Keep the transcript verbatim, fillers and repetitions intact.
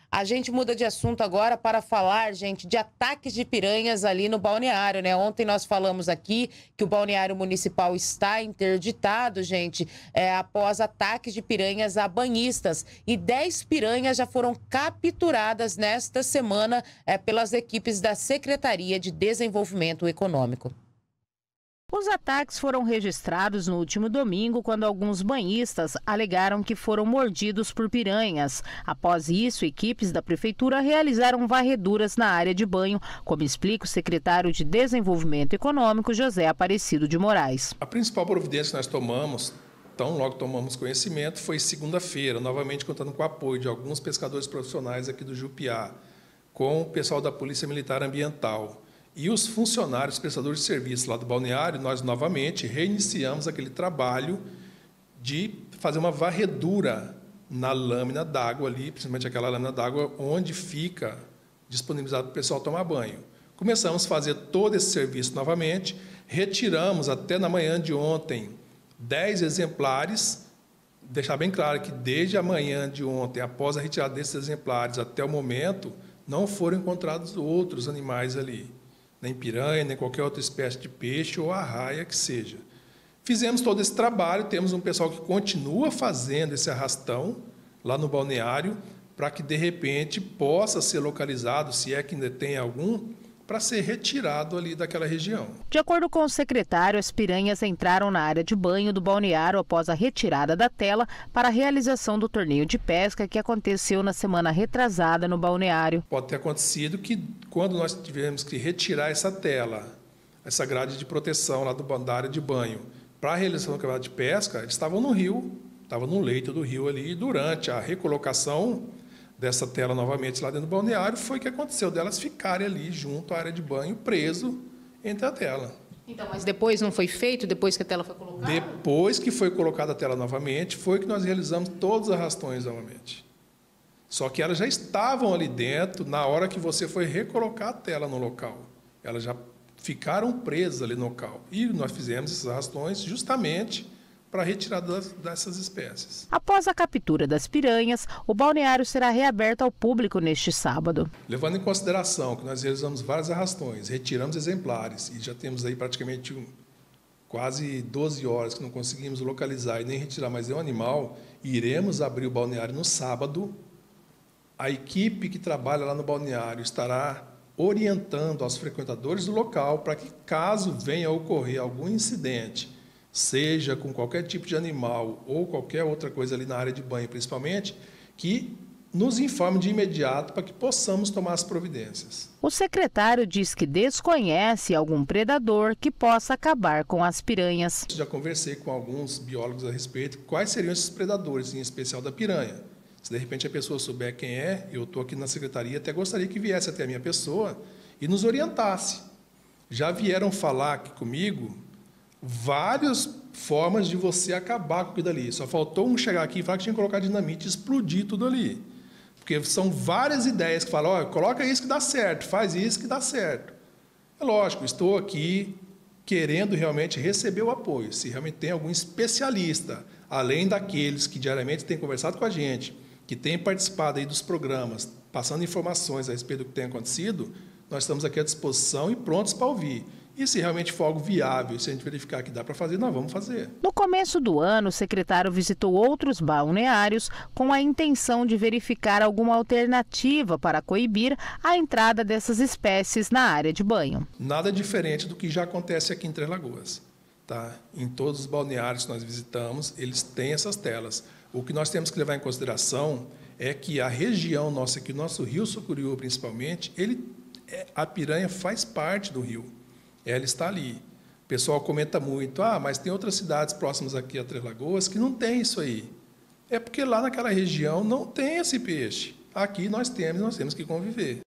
A gente muda de assunto agora para falar, gente, de ataques de piranhas ali no balneário, né? Ontem nós falamos aqui que o balneário municipal está interditado, gente, é, após ataques de piranhas a banhistas. E dez piranhas já foram capturadas nesta semana é, pelas equipes da Secretaria de Desenvolvimento Econômico. Os ataques foram registrados no último domingo, quando alguns banhistas alegaram que foram mordidos por piranhas. Após isso, equipes da prefeitura realizaram varreduras na área de banho, como explica o secretário de Desenvolvimento Econômico, José Aparecido de Moraes. A principal providência que nós tomamos, tão logo tomamos conhecimento, foi segunda-feira, novamente contando com o apoio de alguns pescadores profissionais aqui do Jupiá, com o pessoal da Polícia Militar Ambiental. E os funcionários, prestadores de serviço lá do balneário, nós novamente reiniciamos aquele trabalho de fazer uma varredura na lâmina d'água ali, principalmente aquela lâmina d'água onde fica disponibilizado para o pessoal tomar banho. Começamos a fazer todo esse serviço novamente, retiramos até na manhã de ontem dez exemplares, deixar bem claro que desde a manhã de ontem, após a retirada desses exemplares até o momento, não foram encontrados outros animais ali. Nem piranha, nem qualquer outra espécie de peixe ou arraia que seja. Fizemos todo esse trabalho, temos um pessoal que continua fazendo esse arrastão lá no balneário, para que, de repente, possa ser localizado, se é que ainda tem algum, para ser retirado ali daquela região. De acordo com o secretário, as piranhas entraram na área de banho do balneário após a retirada da tela para a realização do torneio de pesca que aconteceu na semana retrasada no balneário. Pode ter acontecido que, quando nós tivemos que retirar essa tela, essa grade de proteção lá do, da área de banho, para a realização do campeonato de pesca, eles estavam no rio, estavam no leito do rio ali, e durante a recolocação dessa tela novamente lá dentro do balneário, foi que aconteceu delas ficarem ali junto à área de banho, preso entre a tela. Então, mas depois não foi feito, depois que a tela foi colocada? Depois que foi colocada a tela novamente, foi que nós realizamos todos os arrastões novamente. Só que elas já estavam ali dentro na hora que você foi recolocar a tela no local. Elas já ficaram presas ali no local. E nós fizemos esses arrastões justamente para a retirada dessas espécies. Após a captura das piranhas, o balneário será reaberto ao público neste sábado. Levando em consideração que nós realizamos vários arrastões, retiramos exemplares e já temos aí praticamente um, quase doze horas que não conseguimos localizar e nem retirar mais nenhum animal, iremos abrir o balneário no sábado. A equipe que trabalha lá no balneário estará orientando aos frequentadores do local para que, caso venha a ocorrer algum incidente, seja com qualquer tipo de animal ou qualquer outra coisa ali na área de banho, principalmente, que nos informe de imediato para que possamos tomar as providências. O secretário diz que desconhece algum predador que possa acabar com as piranhas. Já conversei com alguns biólogos a respeito quais seriam esses predadores, em especial da piranha. Se de repente a pessoa souber quem é, eu estou aqui na secretaria, até gostaria que viesse até a minha pessoa e nos orientasse. Já vieram falar aqui comigo várias formas de você acabar com aquilo ali. Só faltou um chegar aqui e falar que tinha que colocar dinamite e explodir tudo ali. Porque são várias ideias que falam, olha, coloca isso que dá certo, faz isso que dá certo. É lógico, estou aqui querendo realmente receber o apoio. Se realmente tem algum especialista, além daqueles que diariamente têm conversado com a gente, que têm participado aí dos programas, passando informações a respeito do que tem acontecido, nós estamos aqui à disposição e prontos para ouvir. E se realmente for algo viável, se a gente verificar que dá para fazer, nós vamos fazer. No começo do ano, o secretário visitou outros balneários com a intenção de verificar alguma alternativa para coibir a entrada dessas espécies na área de banho. Nada diferente do que já acontece aqui em Três Lagoas. Tá? Em todos os balneários que nós visitamos, eles têm essas telas. O que nós temos que levar em consideração é que a região nossa aqui, o nosso rio Sucuriú principalmente, ele, a piranha faz parte do rio. Ela está ali. O pessoal comenta muito, ah, mas tem outras cidades próximas aqui a Três Lagoas que não tem isso aí. É porque lá naquela região não tem esse peixe. Aqui nós temos, nós temos que conviver.